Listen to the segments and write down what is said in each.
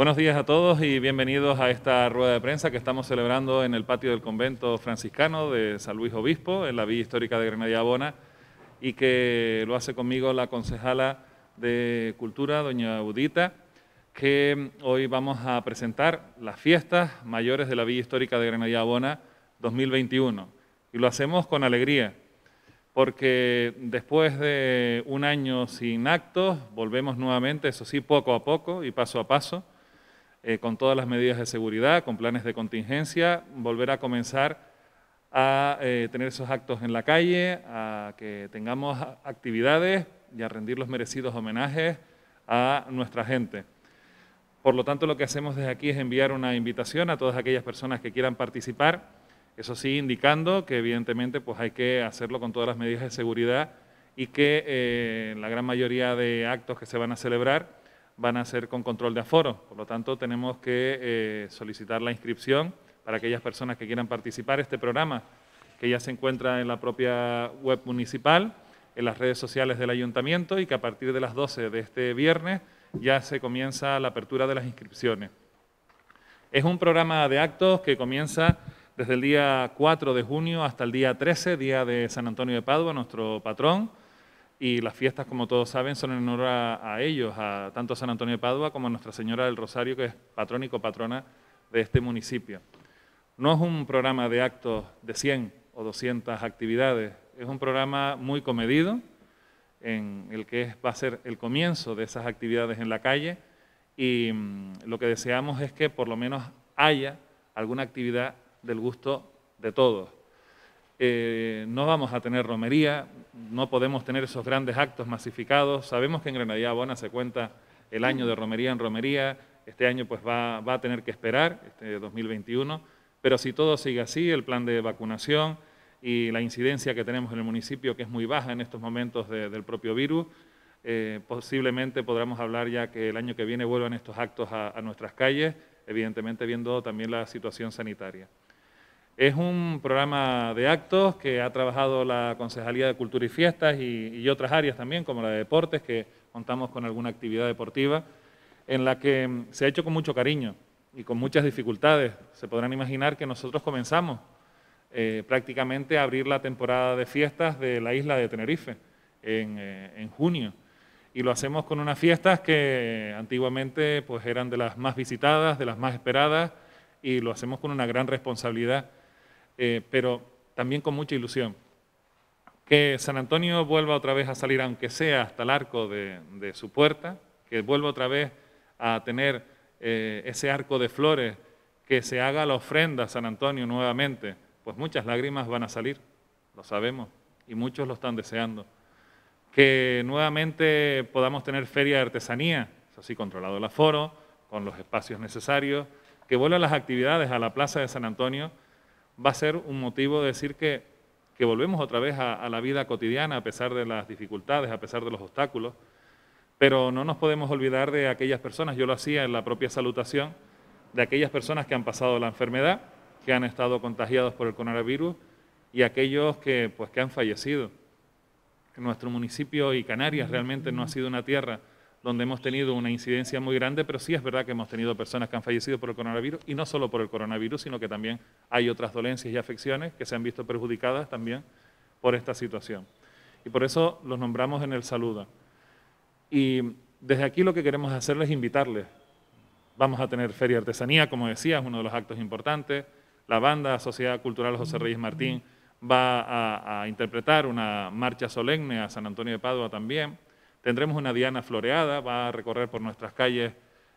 Buenos días a todos y bienvenidos a esta rueda de prensa que estamos celebrando en el patio del convento franciscano de San Luis Obispo, en la Villa Histórica de Granadilla Bona, y que lo hace conmigo la concejala de Cultura, doña Udita, que hoy vamos a presentar las fiestas mayores de la Villa Histórica de Granadilla Bona 2021. Y lo hacemos con alegría, porque después de un año sin actos, volvemos nuevamente, eso sí, poco a poco y paso a paso, con todas las medidas de seguridad, con planes de contingencia, volver a comenzar a tener esos actos en la calle, a que tengamos actividades y a rendir los merecidos homenajes a nuestra gente. Por lo tanto, lo que hacemos desde aquí es enviar una invitación a todas aquellas personas que quieran participar, eso sí, indicando que evidentemente pues hay que hacerlo con todas las medidas de seguridad y que la gran mayoría de actos que se van a celebrar van a ser con control de aforo. Por lo tanto, tenemos que solicitar la inscripción para aquellas personas que quieran participar. Este programa, que ya se encuentra en la propia web municipal, en las redes sociales del Ayuntamiento, y que a partir de las 12 de este viernes ya se comienza la apertura de las inscripciones. Es un programa de actos que comienza desde el día 4 de junio hasta el día 13, día de San Antonio de Padua, nuestro patrón, y las fiestas, como todos saben, son en honor a ellos, a tanto San Antonio de Padua como a Nuestra Señora del Rosario, que es patrón y copatrona de este municipio. No es un programa de actos de 100 o 200 actividades, es un programa muy comedido, en el que va a ser el comienzo de esas actividades en la calle, y lo que deseamos es que por lo menos haya alguna actividad del gusto de todos. No vamos a tener romería, no podemos tener esos grandes actos masificados. Sabemos que en Granadilla Bona se cuenta el año de romería en romería, este año pues va a tener que esperar, este 2021, pero si todo sigue así, el plan de vacunación y la incidencia que tenemos en el municipio, que es muy baja en estos momentos del propio virus, posiblemente podamos hablar ya que el año que viene vuelvan estos actos a nuestras calles, evidentemente viendo también la situación sanitaria. Es un programa de actos que ha trabajado la Concejalía de Cultura y Fiestas y otras áreas también, como la de Deportes, que contamos con alguna actividad deportiva, en la que se ha hecho con mucho cariño y con muchas dificultades. Se podrán imaginar que nosotros comenzamos prácticamente a abrir la temporada de fiestas de la isla de Tenerife en junio. Y lo hacemos con unas fiestas que antiguamente pues, eran de las más visitadas, de las más esperadas, y lo hacemos con una gran responsabilidad. Pero también con mucha ilusión. Que San Antonio vuelva otra vez a salir, aunque sea hasta el arco de su puerta, que vuelva otra vez a tener ese arco de flores, que se haga la ofrenda a San Antonio nuevamente, pues muchas lágrimas van a salir, lo sabemos, y muchos lo están deseando. Que nuevamente podamos tener feria de artesanía, eso sí, controlado el aforo, con los espacios necesarios, que vuelvan las actividades a la Plaza de San Antonio, va a ser un motivo de decir que volvemos otra vez a la vida cotidiana a pesar de las dificultades, a pesar de los obstáculos, pero no nos podemos olvidar de aquellas personas, yo lo hacía en la propia salutación, de aquellas personas que han pasado la enfermedad, que han estado contagiados por el coronavirus y aquellos que han fallecido. Nuestro municipio y Canarias realmente no ha sido una tierra donde hemos tenido una incidencia muy grande, pero sí es verdad que hemos tenido personas que han fallecido por el coronavirus, y no solo por el coronavirus, sino que también hay otras dolencias y afecciones que se han visto perjudicadas también por esta situación. Y por eso los nombramos en el saludo. Y desde aquí lo que queremos hacerles es invitarles. Vamos a tener Feria de Artesanía, como decía, es uno de los actos importantes. La banda Sociedad Cultural José Reyes Martín va a interpretar una marcha solemne a San Antonio de Padua también. Tendremos una diana floreada, va a recorrer por nuestras calles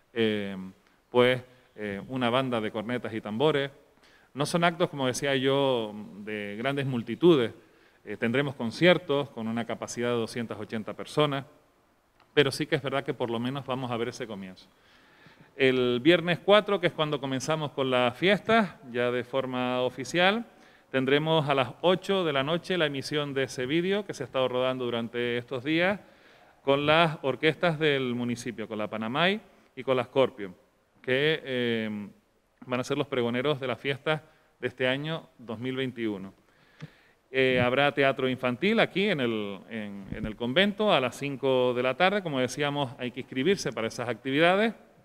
una banda de cornetas y tambores. No son actos, como decía yo, de grandes multitudes. Tendremos conciertos con una capacidad de 280 personas, pero sí que es verdad que por lo menos vamos a ver ese comienzo. El viernes 4, que es cuando comenzamos con las fiestas, ya de forma oficial, tendremos a las 8 de la noche la emisión de ese vídeo que se ha estado rodando durante estos días, con las orquestas del municipio, con la Panamay y con la Scorpio, que van a ser los pregoneros de las fiestas de este año 2021. Habrá teatro infantil aquí en el convento a las 5 de la tarde. Como decíamos, hay que inscribirse para esas actividades.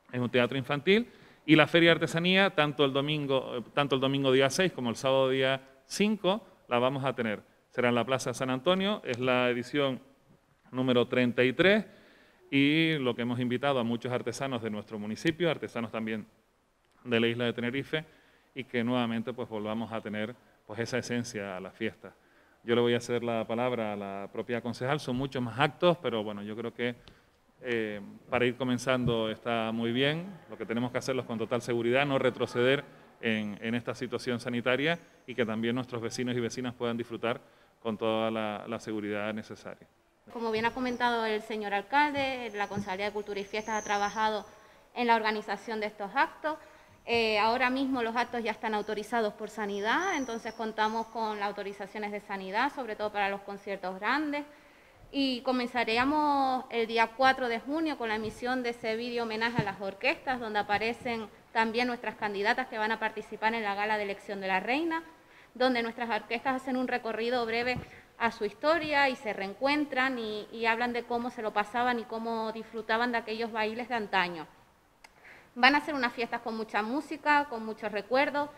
es un teatro infantil, y la Feria de Artesanía, tanto el domingo día 6 como el sábado día 5, la vamos a tener. Será en la Plaza de San Antonio, es la edición número 33, y lo que hemos invitado a muchos artesanos de nuestro municipio, artesanos también de la isla de Tenerife, y que nuevamente pues volvamos a tener pues esa esencia a la fiesta. Yo le voy a ceder la palabra a la propia concejal, son muchos más actos, pero bueno, yo creo que para ir comenzando está muy bien. Lo que tenemos que hacerlo es con total seguridad, no retroceder en esta situación sanitaria, y que también nuestros vecinos y vecinas puedan disfrutar con toda la seguridad necesaria. Como bien ha comentado el señor alcalde, la Concejalía de Cultura y Fiestas ha trabajado en la organización de estos actos. Ahora mismo los actos ya están autorizados por Sanidad, entonces contamos con las autorizaciones de Sanidad, sobre todo para los conciertos grandes. Y comenzaríamos el día 4 de junio con la emisión de ese vídeo homenaje a las orquestas, donde aparecen también nuestras candidatas que van a participar en la gala de elección de la reina, donde nuestras orquestas hacen un recorrido breve a su historia y se reencuentran y hablan de cómo se lo pasaban y cómo disfrutaban de aquellos bailes de antaño. Van a ser unas fiestas con mucha música, con muchos recuerdos,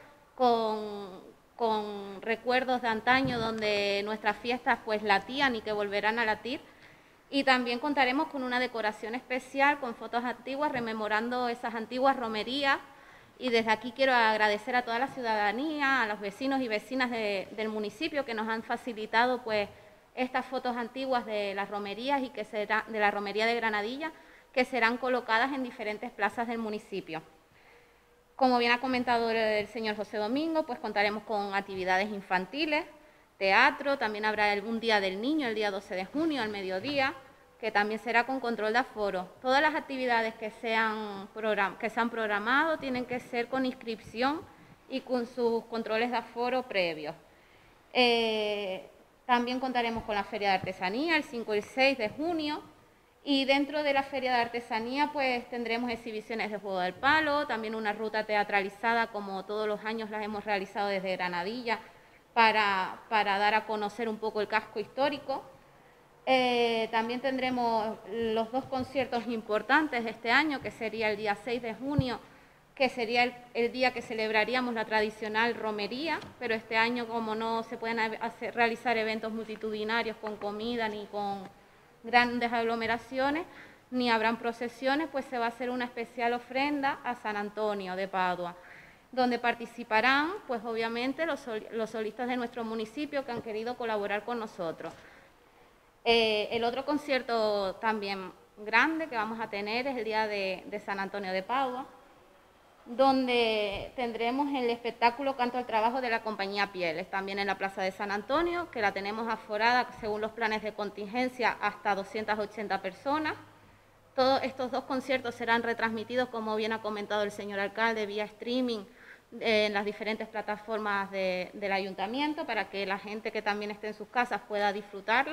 con recuerdos de antaño donde nuestras fiestas pues latían y que volverán a latir. Y también contaremos con una decoración especial con fotos antiguas rememorando esas antiguas romerías. Y desde aquí quiero agradecer a toda la ciudadanía, a los vecinos y vecinas del municipio que nos han facilitado pues estas fotos antiguas de las romerías y que será de la romería de Granadilla, que serán colocadas en diferentes plazas del municipio. Como bien ha comentado el señor José Domingo, pues contaremos con actividades infantiles, teatro, también habrá un día del niño el día 12 de junio al mediodía, que también será con control de aforo. Todas las actividades que se han programado tienen que ser con inscripción y con sus controles de aforo previos. También contaremos con la Feria de Artesanía el 5 y el 6 de junio, y dentro de la Feria de Artesanía pues tendremos exhibiciones de juego del palo, también una ruta teatralizada como todos los años las hemos realizado desde Granadilla para dar a conocer un poco el casco histórico. También tendremos los dos conciertos importantes de este año, que sería el día 6 de junio, que sería el día que celebraríamos la tradicional romería, pero este año como no se pueden realizar eventos multitudinarios con comida ni con grandes aglomeraciones, ni habrán procesiones, pues se va a hacer una especial ofrenda a San Antonio de Padua, donde participarán, pues obviamente, los solistas de nuestro municipio que han querido colaborar con nosotros. El otro concierto también grande que vamos a tener es el día de San Antonio de Padua, donde tendremos el espectáculo Canto al Trabajo de la compañía Pieles, también en la Plaza de San Antonio, que la tenemos aforada según los planes de contingencia hasta 280 personas. Todos estos dos conciertos serán retransmitidos, como bien ha comentado el señor alcalde, vía streaming en las diferentes plataformas del ayuntamiento, para que la gente que también esté en sus casas pueda disfrutarlo.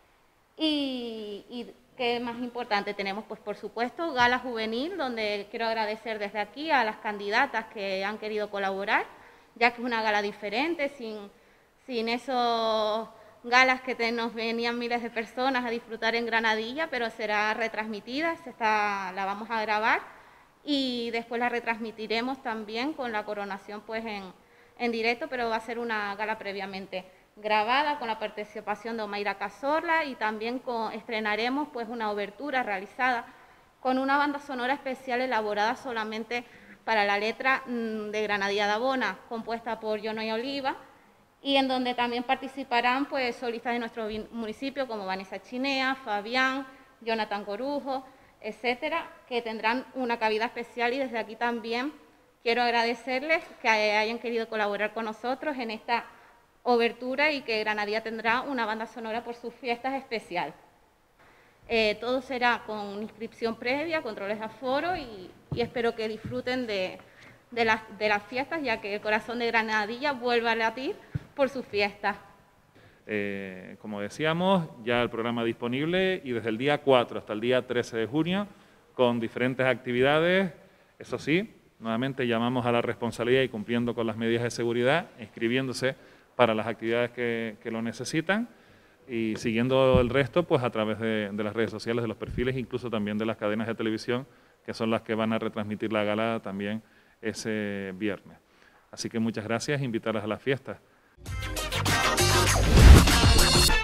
Y ¿qué más importante? Tenemos, pues por supuesto, gala juvenil, donde quiero agradecer desde aquí a las candidatas que han querido colaborar, ya que es una gala diferente, sin esos galas que nos venían miles de personas a disfrutar en Granadilla, pero será retransmitida, la vamos a grabar y después la retransmitiremos también con la coronación pues en directo, pero va a ser una gala previamente grabada con la participación de Omaira Cazorla, y también estrenaremos pues una obertura realizada con una banda sonora especial elaborada solamente para la letra de Granadilla de Abona, compuesta por Yonoy Oliva, y en donde también participarán pues solistas de nuestro municipio como Vanessa Chinea, Fabián, Jonathan Corujo, etcétera, que tendrán una cabida especial, y desde aquí también quiero agradecerles que hayan querido colaborar con nosotros en esta obertura, y que Granadilla tendrá una banda sonora por sus fiestas especial. Todo será con inscripción previa, controles de aforo, y espero que disfruten de las fiestas, ya que el corazón de Granadilla vuelve a latir por sus fiestas. Como decíamos, ya el programa disponible, y desde el día 4 hasta el día 13 de junio, con diferentes actividades. Eso sí, nuevamente llamamos a la responsabilidad y cumpliendo con las medidas de seguridad, inscribiéndose para las actividades que lo necesitan, y siguiendo el resto pues a través de las redes sociales, de los perfiles, incluso también de las cadenas de televisión que son las que van a retransmitir la gala también ese viernes. Así que muchas gracias, invitarlas a las fiestas.